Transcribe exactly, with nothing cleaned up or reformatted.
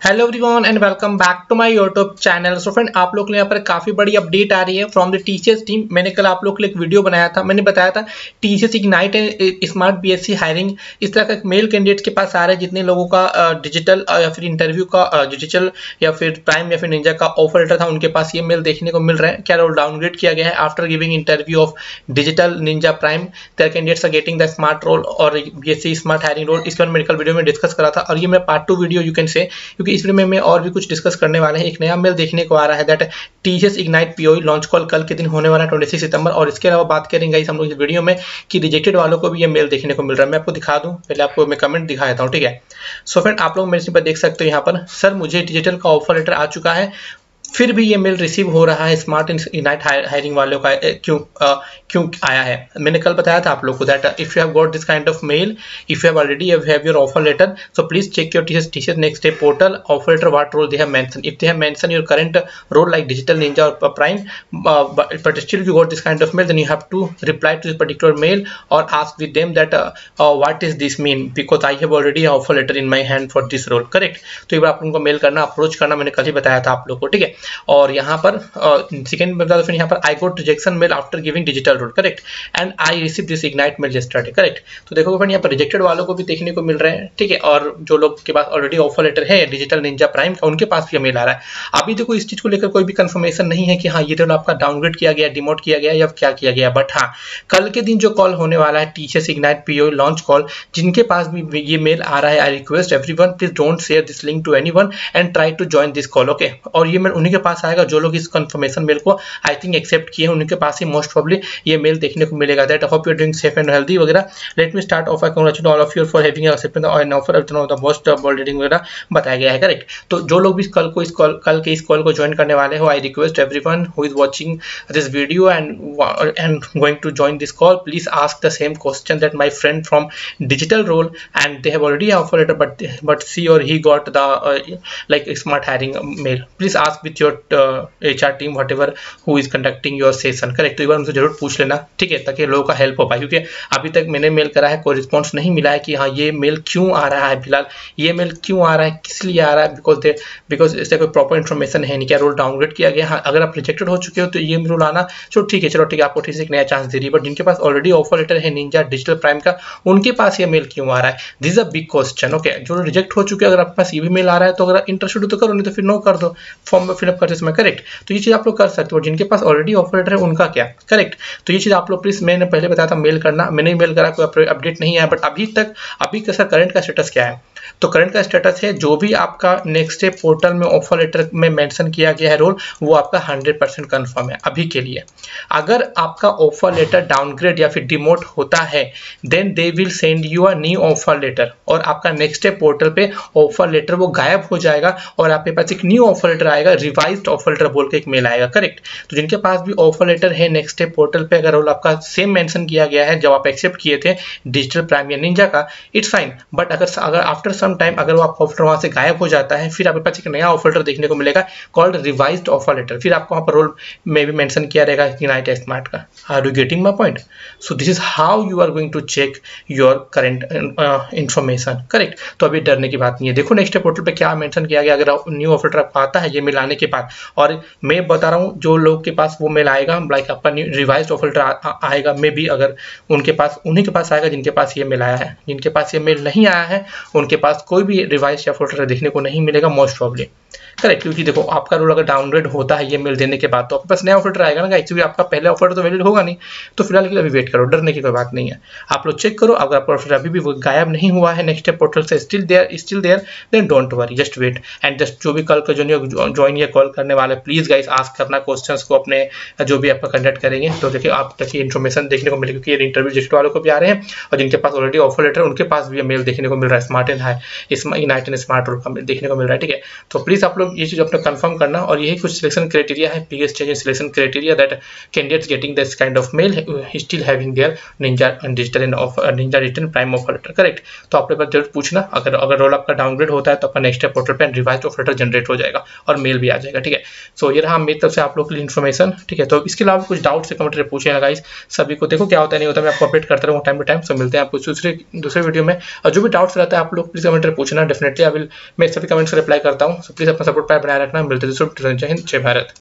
Hello everyone and welcome back to my YouTube channel. So friend, आप लोग के लिए यहाँ पर काफी बड़ी अपडेट आ रही है फ्रॉम द टीचर्स टीम। मैंने कल आप लोग के लिए एक वीडियो बनाया था, मैंने बताया था teachers ignite and smart BSc hiring इस तरह का एक मेल कैंडिडेट्स के पास आ रहा है जितने लोगों का डिजिटल या फिर इंटरव्यू का डिजिटल या फिर प्राइम या फिर निंजा का ऑफर लेटर था, उनके पास ये मेल देखने को मिल रहा है। क्या रोल डाउनग्रेड किया गया है after giving interview of digital ninja prime, their candidates are getting the smart role और बीएससी स्मार्ट हायरिंग रोल। इसके बारे में मेडिकल वीडियो में डिस्कस करा था और ये मैं part two video you can say, क्योंकि इस वीडियो में मैं और भी कुछ डिस्कस करने वाले हैं। एक नया मेल देखने को आ रहा है that teachers ignite POE launch call कल के दिन होने वाला है छब्बीस सितंबर। और इसके अलावा बात करेंगे इस हम लोग इस वीडियो में कि रिजेक्टेड वालों को भी ये मेल देखने को मिल रहा है। मैं आपको दिखा दूं, पहले आपको मैं कमेंट दिखा देता हूं, ठीक है। सो फ्रेंड, आप लोग मेरे पर देख सकते हो यहाँ पर, सर मुझे डिजिटल का ऑफर लेटर आ चुका है, फिर भी ये मेल रिसीव हो रहा है स्मार्ट इग्नाइट हायरिंग वालों का क्यों आ, क्यों आया है। मैंने कल बताया था आप लोग को that if you have got this kind of mail, if you have already have your offer letter, so please check your teachers teachers next day portal offer letter what role they have mention. If they have mention your current role like digital ninja और prime, but still you got this kind of mail, then you have to reply to this particular mail और ask with them that what is this mean, because I have already offer letter in my hand for this role. Correct. तो एक बार आप उनको mail करना, approach करना, मैंने कल ही बताया था आप लोग को, ठीक है। और यहाँ पर सेकंड में बता दो, फिर यहाँ पर I got rejection mail after giving digital role, correct, and I receive this ignite mail yesterday, correct. तो देखो फ्रेंड, यहाँ पर रिजेक्टेड वालों को भी देखने को मिल रहे हैं, ठीक है, और जो लोग के पास ऑलरेडी ऑफर लेटर है डिजिटल निंजा प्राइम का, उनके पास भी मेल आ रहा है। अभी देखो इस चीज को लेकर कोई भी कंफर्मेशन नहीं है कि हाँ ये रोल आपका डाउनग्रेड किया गया, डिमोट किया गया या क्या किया गया, बट हाँ कल के दिन जो कॉल होने वाला है teachers ignite POE launch call, जिनके पास भी ये मेल आ रहा है, I request everyone please don't share this link to anyone and try to join this call, okay. और ये मेल उन्हीं के पास आएगा जो लोग इस कंफर्मेशन मेल को आई थिंक एक्सेप्ट किए हैं, उनके पास ही मोस्ट प्रोबब्ली ये मेल देखने को मिलेगा that hope you are doing safe and healthy वगैरह। Let me start off, I congratulate all of you for having accepted an offer of the most bold वगैरह बताया गया है, करेक्ट। तो जो लोग भी कल को इस कॉल कल के इस कॉल को ज्वाइन करने वाले हो, I request everyone who is watching this video and and going to join this call, please ask the same question that my friend from digital role and they have already offer letter but but see और he got the like smart hiring mail. Please ask with your HR team whatever who is conducting your session, correct. तो एक बार उनसे जरूर पूछ लेना, ठीक है, ताकि लोगों का हेल्प हो पाए, क्योंकि अभी तक मैंने मेल करा है, कोई रिस्पॉन्स नहीं मिला है कि हाँ ये मेल क्यों आ रहा है, फिलहाल ये मेल क्यों आ रहा है, किस लिए आ रहा है, बिकॉज दे बिकॉज इससे कोई प्रॉपर इन्फॉर्मेशन है नहीं, क्या रोल डाउनग्रेड किया गया। हाँ अगर आप रिजेक्टेड हो चुके हो तो ये रोल आना चलो ठीक है, चलो ठीक है, आपको ठीक से एक नया चांस दे रही है, बट जिनके पास ऑलरेडी ऑफर लेटर है निंजा डिजिटल प्राइम का, उनके पास ये मेल क्यों आ रहा है, this is a big question, okay. जो रिजेक्ट हो चुके हैं, अगर आपके पास ये भी मेल आ रहा है तो अगर इंटरेस्टेड हो तो करो, नहीं तो फिर नो कर दो, फॉर्म में फिलअप करते समय, करेक्ट। तो ये चीज आप लोग कर सकते हो, जिनके पास ऑलरेडी ऑफर लेटर है उनका क्या, करेक्ट। तो ये चीज आप लोग प्लीज, मैंने पहले बताया था मेल करना, मैंने मेल करा, कोई अपडेट नहीं आया, बट अभी तक अभी का करंट का स्टेटस क्या है। तो करंट का स्टेटस है जो भी आपका नेक्स्ट डे पोर्टल में ऑफर लेटर में मेंशन किया गया है रोल, वो आपका हंड्रेड परसेंट कन्फर्म है अभी के लिए। अगर आपका ऑफर लेटर डाउनग्रेड या फिर डिमोट होता है, then they will send you a new offer letter, और आपका नेक्स्ट डे पोर्टल पे ऑफर लेटर वो गायब हो जाएगा और आपके पास एक न्यू ऑफर लेटर आएगा, रिवाइज्ड ऑफर लेटर बोल के एक मेल आएगा, करेक्ट। तो जिनके पास भी ऑफर लेटर है नेक्स्ट डे पोर्टल पे, अगर रोल आपका सेम मेंशन किया गया है जब आप एक्सेप्ट किए थे डिजिटल प्राइम या निंजा का, इट्स फाइन, बट अगर अगर आफ्टर सम टाइम अगर वो आपका ऑफर वहां से गायब हो जाता है, फिर आपके पास एक नया ऑफर लेटर देखने को मिलेगा कॉल्ड रिवाइज्ड ऑफर लेटर, फिर आपको वहां पर रोल में भी मेंशन किया रहेगा इग्नाइट स्मार्ट का। Are you getting my point? So this is how you are going to check your current information, correct. तो अभी डरने की बात नहीं है। देखो नेक्स्ट पोर्टल पे क्या मेंशन किया गया, अगर न्यू ऑफर लेटर आपको आता है ये मेल आने के बाद, और मैं बता रहा हूँ जो लोग के पास वो मेल आएगा लाइक आपका न्यू रिवाइज्ड ऑफर लेटर आएगा, मे भी अगर उनके पास, उन्हीं के पास आएगा जिनके पास ये मेल आया है। जिनके पास ये मेल नहीं आया है उनके पास कोई भी रिवाइज या फोल्डर देखने को नहीं मिलेगा मोस्ट प्रॉब्ली, करेक्ट। क्योंकि देखो आपका रोल अगर डाउनग्रेड होता है ये मेल देने के बाद, तो आपके पास नया ऑफर आएगा ना गाइस, क्योंकि आपका पहले ऑफर तो वैलिड होगा नहीं। तो फिलहाल के लिए अभी वेट करो, डरने की कोई बात नहीं है। आप लोग चेक करो, अगर आपका ऑफर अभी भी वो गायब नहीं हुआ है नेक्स्ट पोर्टल से, still there still there then don't worry, just wait and just जो भी कल का जो ज्वाइन या कॉल करने वाले, प्लीज गाइस आस्क करना क्वेश्चंस को अपने जो भी आपका कंडक्ट करेंगे। तो देखिए आप तक इन्फॉर्मेशन देखने को मिलेगी, क्योंकि ये इंटरव्यू रिजेक्ट वालों को भी आ रहे हैं और जिनके पास ऑलरेडी ऑफर लेटर उनके पास भी मेल देखने को मिल रहा है smart and hi ignite and smart role का देखने को मिल रहा है, ठीक है। तो प्लीज आप लोग ये चीज अपना कंफर्म करना, और यही कुछ सिलेक्शन क्राइटेरिया है, biggest change in selection criteria that candidates getting this kind of mail still having their ninja digital and offer ninja digital prime offer letter, correct. तो आप लोग जरूर पूछना, अगर अगर रोल आपका डाउनग्रेड होता है तो आपका नेक्स्ट पोर्टल पे रिवाइज्ड ऑफर लेटर जनरेट हो जाएगा और मेल भी आ जाएगा, ठीक है। सो ये रहा मेरी तरफ से आप लोग के लिए इन्फॉर्मेशन, ठीक है। तो इसके अलावा कुछ डाउट से कमेंट में पूछे गाइस सभी को, देखो क्या होता है नहीं होता, मैं आपको अपडेट करता रहूँगा टाइम टू टाइम। सो मिलते हैं आपको दूसरे दूसरे वीडियो में, और जो भी डाउट्स रहता है आप लोग प्लीज कमेंट में पूछना, डेफिनेटली आई विल मैं सभी कमेंट्स रिप्लाई करता हूँ। सो प्लीज अपना सपोर्ट बनाए रखना, मिलते हैं दूसरे। जय हिंद, जय भारत।